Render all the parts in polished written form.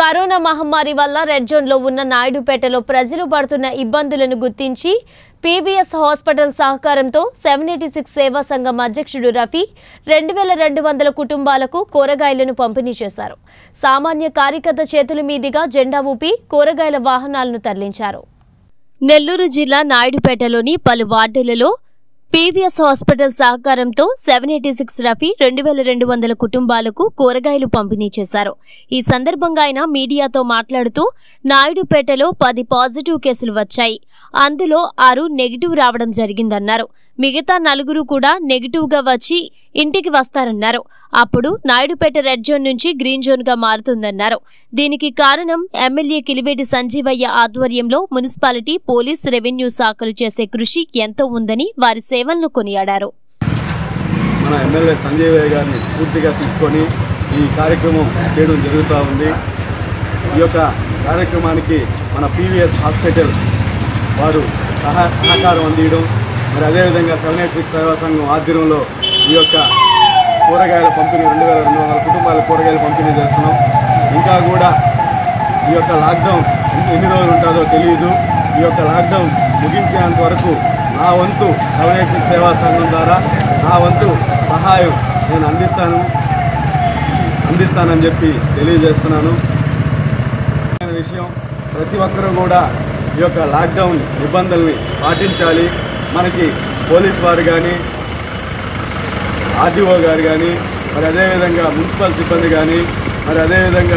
Corona మహమ్మారి వల్ల red zone లో ఉన్న నాయుడుపేటలో ప్రజలు పడుతున్న ఇబ్బందులను గుర్తించి పీవీఎస్ హాస్పిటల్ సహకారంతో 786 సేవా సంఘం అధ్యక్షుడు రఫీ 2200 కుటుంబాలకు కూరగాయలను పంపిణీ చేశారు. సామాన్య కార్యకర్త చేతుల మీదుగా జెండా ఊపి కూరగాయల వాహనాలను తరలించారు. నెల్లూరు జిల్లా నాయుడుపేటలోని పలు వార్డులలో పీవీఎస్ హాస్పిటల్ సహకారంతో 786 రఫీ 2200 కుటుంబాలకు కూరగాయలు పంపిణీ చేశారు. ఈ సందర్భంగా ఆయన మీడియాతో మాట్లాడుతూ నాయుడుపేటలో 10 పాజిటివ్ కేసులు వచ్చాయి. అందులో 6 నెగిటివ్ రావడం జరిగిందన్నారు. మిగతా 4 కూడా నెగిటివ్ గా వచ్చి ఇంటికి వస్తారన్నారు. అప్పుడు నాయుడుపేట రెడ్ జోన్ నుంచి గ్రీన్ జోన్ గా మారుతుందన్నారు. దీనికి కారణం ఎమ్మెల్యే కిలివేటి సంజీవయ్య ఆధ్వర్యంలో మున్సిపాలిటీ, పోలీస్, రెవెన్యూ శాఖలు చేసే కృషి ఎంతో ఉందని వారి సేవలను కొనియాడారు. మన ఎమ్మెల్యే సంజీవయ్య గారిని పూర్తిగా తీసుకొని ఈ కార్యక్రమం చేయడం జరుగుతూ ఉంది. ఈ యొక్క కార్యక్రమానికి మన పీవీఎస్ హాస్పిటల్ వారు సహకారం అందించడం, మరి అదేవిధంగా 786 సేవా సంఘం ఆధ్వర్యంలో ఈ యొక్క కూరగాయల పంపిణీ 2200 కుటుంబాలకు కూరగాయల పంపిణీ చేస్తున్నాం. ఇంకా కూడా ఈ యొక్క లాక్డౌన్ ఎన్ని రోజులు ఉంటుందో తెలియదు. ఈ యొక్క లాక్డౌన్ ముగించేంత వరకు నా వంతు 786 సేవా సంఘం ద్వారా నా వంతు సహాయం నేను అందిస్తానని చెప్పి తెలియజేస్తున్నాను. విషయం ప్రతి ఒక్కరూ కూడా ఈ యొక్క లాక్డౌన్ నిబంధనల్ని పాటించాలి. మనకి పోలీస్ వారు కానీ, ఆర్డీఓ గారు కానీ, మరి అదేవిధంగా మున్సిపల్ సిబ్బంది కానీ, మరి అదేవిధంగా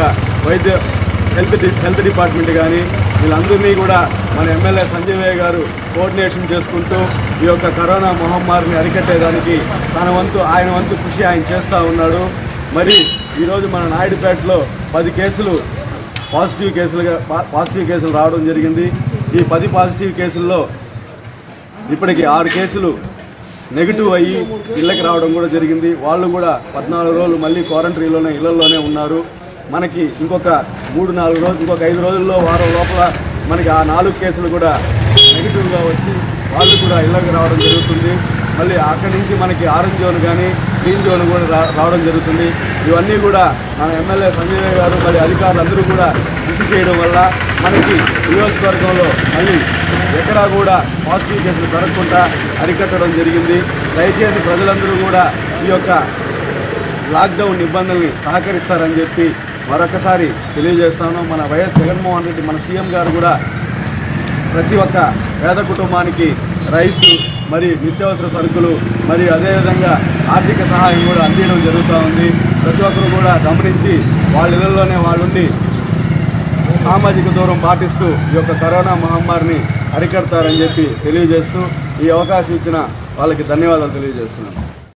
హెల్త్ డిపార్ట్మెంట్ కానీ, వీళ్ళందరినీ కూడా మన ఎమ్మెల్యే సంజీవయ్య గారు కోఆర్డినేషన్ చేసుకుంటూ ఈ యొక్క కరోనా మహమ్మారిని అరికట్టేదానికి ఆయన వంతు కృషి ఆయన చేస్తూ ఉన్నాడు. మరి ఈరోజు మన నాయుడుపేటలో 10 కేసులు పాజిటివ్ కేసులు రావడం జరిగింది. ఈ 10 పాజిటివ్ కేసుల్లో ఇప్పటికి 6 కేసులు నెగిటివ్ అయ్యి ఇళ్ళకి రావడం కూడా జరిగింది. వాళ్ళు కూడా 14 రోజులు మళ్ళీ క్వారంటైన్లోనే ఇళ్లలోనే ఉన్నారు. మనకి ఇంకొక 3-4 రోజులు, ఇంకొక 5 రోజుల్లో, వారం లోపల మనకి ఆ 4 కేసులు కూడా నెగిటివ్గా వచ్చి వాళ్ళు కూడా ఇళ్ళకి రావడం జరుగుతుంది. మళ్ళీ అక్కడి నుంచి మనకి ఆరెంజ్ జోన్ కానీ గ్రీన్ జోన్ కూడా రావడం జరుగుతుంది. ఇవన్నీ కూడా మన ఎమ్మెల్యే సంజయ్ గారు మరి అధికారులు అందరూ కూడా కృషి చేయడం వల్ల మనకి నియోజకవర్గంలో మళ్ళీ ఎక్కడా కూడా పాజిటివ్ కేసులు పెరగకుండా అరికట్టడం జరిగింది. దయచేసి ప్రజలందరూ కూడా ఈ యొక్క లాక్డౌన్ నిబంధనల్ని సహకరిస్తారని చెప్పి మరొకసారి తెలియజేస్తాను. మన వైఎస్ జగన్మోహన్ రెడ్డి మన సీఎం గారు కూడా ప్రతి ఒక్క పేద కుటుంబానికి రైసు, మరి నిత్యావసర సరుకులు, మరి అదేవిధంగా ఆర్థిక సహాయం కూడా అందించడం జరుగుతూ ఉంది. ప్రతి ఒక్కరు కూడా గమనించి వాళ్ళ ఇళ్లలోనే వాళ్ళుండి సామాజిక దూరం పాటిస్తూ ఈ యొక్క కరోనా మహమ్మారిని అరికడతారని చెప్పి తెలియజేస్తూ ఈ అవకాశం ఇచ్చిన వాళ్ళకి ధన్యవాదాలు తెలియజేస్తున్నాను.